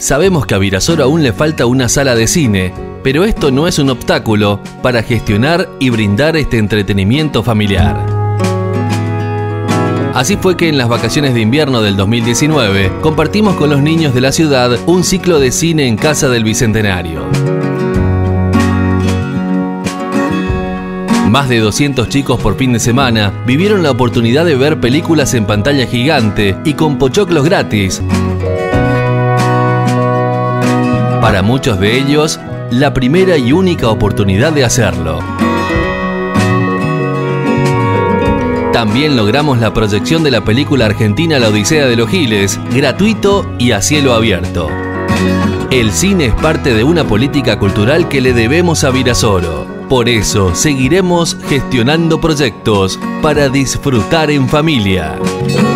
Sabemos que a Virasoro aún le falta una sala de cine, pero esto no es un obstáculo para gestionar y brindar este entretenimiento familiar. Así fue que en las vacaciones de invierno del 2019 compartimos con los niños de la ciudad un ciclo de cine en Casa del Bicentenario. Más de 200 chicos por fin de semana vivieron la oportunidad de ver películas en pantalla gigante y con pochoclos gratis. Para muchos de ellos, la primera y única oportunidad de hacerlo. También logramos la proyección de la película argentina La Odisea de los Giles, gratuito y a cielo abierto. El cine es parte de una política cultural que le debemos a Virasoro. Por eso seguiremos gestionando proyectos para disfrutar en familia.